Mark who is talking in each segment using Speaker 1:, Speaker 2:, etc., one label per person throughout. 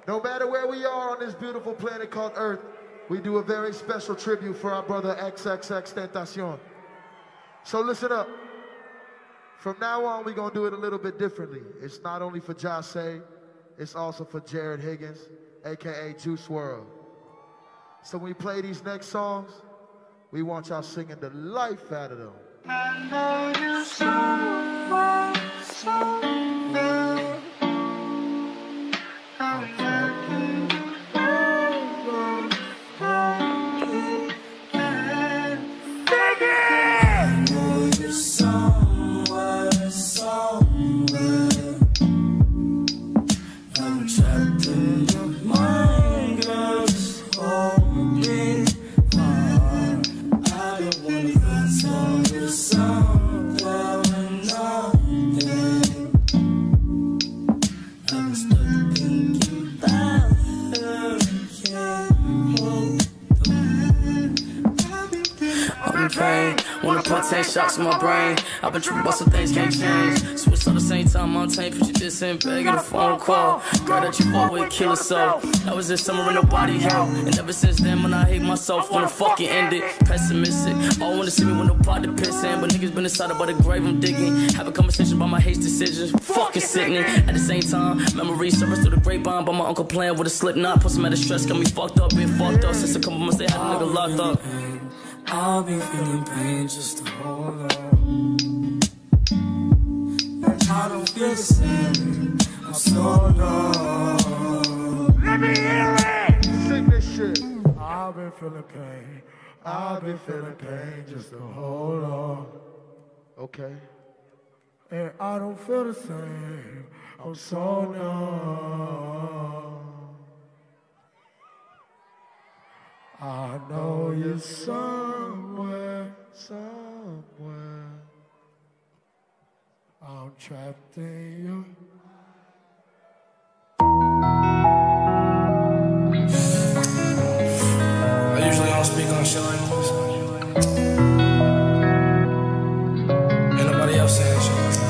Speaker 1: No matter where we are on this beautiful planet called Earth, we do a very special tribute for our brother XXXTentacion. So listen up. From now on, we're going to do it a little bit differently. It's not only for Jahseh, it's also for Jared Higgins, a.k.a. Juice WRLD. So when we play these next songs, we want y'all singing the life out of them.
Speaker 2: I know you so well, so well.
Speaker 3: Wanna put 10 shots in my brain. I've been tripping about some things can't change. Switch at the same time, I'm tape, put you this in bag and a phone call. Girl that you fought with, kill herself. That was this summer and nobody helped. And ever since then, when I hate myself, wanna fucking end it. Pessimistic, all wanna see me with nobody pissing. But niggas been inside about the grave I'm digging. Have a conversation about my hate decisions, fucking sickening. At the same time, memories surface through the grapevine. By my uncle playing with a slip knot. Put some out of stress, got me fucked up, been fucked up. Since a couple months they had a nigga locked up.
Speaker 4: I'll be feeling pain just to hold on. I don't feel the same. I'm so low.
Speaker 1: Let me hear it! Sing this shit.
Speaker 2: I've been feeling pain. I've been feeling pain just to hold on.
Speaker 1: Okay.
Speaker 2: And I don't feel the same. I'm so numb. I know you're somewhere, somewhere. I'm trapped in you.
Speaker 4: I usually don't speak on shit like this. Ain't nobody else saying shit.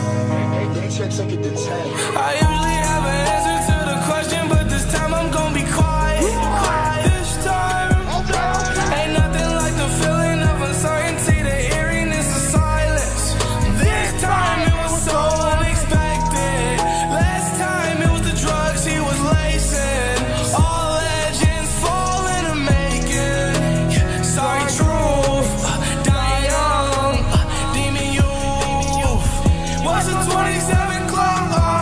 Speaker 4: I usually have an answer to the question, but this time I'm gonna be quiet. This time. Ain't nothing like the feeling of uncertainty, the eeriness of silence. This time it was so unexpected. Last time it was the drugs he was lacing. All legends fall in a making. Sorry, truth, die young, demon youth. What's the 27 clock?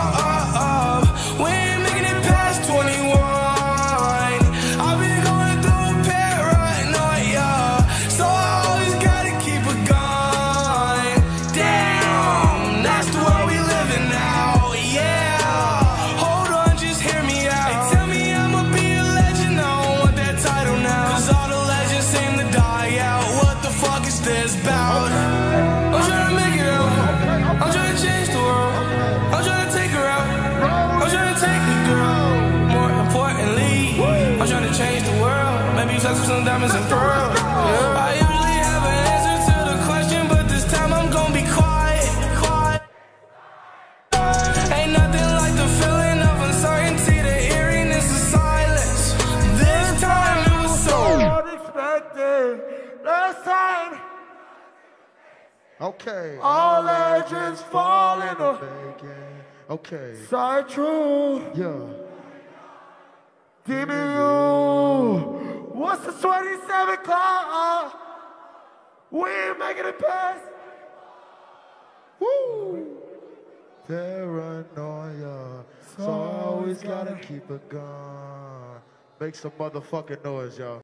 Speaker 4: We ain't making it past 21. I've been going through a paranoia, so I always gotta keep a gun. Damn, that's the world we living now, yeah. Hold on, just hear me out. They tell me I'ma be a legend, I don't want that title now. Cause all the legends seem to die out. What the fuck is this about? I'm trying to make it out. I'm trying to change the world. I'm trying to take her out. I'm trying to take the girl. More importantly, I'm trying to change the world. Maybe you touch some diamonds and pearls. I usually have an answer to the question, but this time I'm gonna be quiet. Ain't nothing like the feeling of uncertainty, the eeriness of silence. This time it was so
Speaker 2: Unexpected. Last time.
Speaker 1: Okay.
Speaker 2: All legends fall in a
Speaker 1: Okay.
Speaker 2: Sorry, true.
Speaker 1: Yeah.
Speaker 2: Demon you. What's the 27 clock? We ain't making it past.
Speaker 1: Woo! Paranoia. So I always gotta keep a gun. Make some motherfucking noise, y'all.